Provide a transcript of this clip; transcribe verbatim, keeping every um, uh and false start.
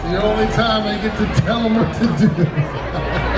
the only time I get to tell them what to do.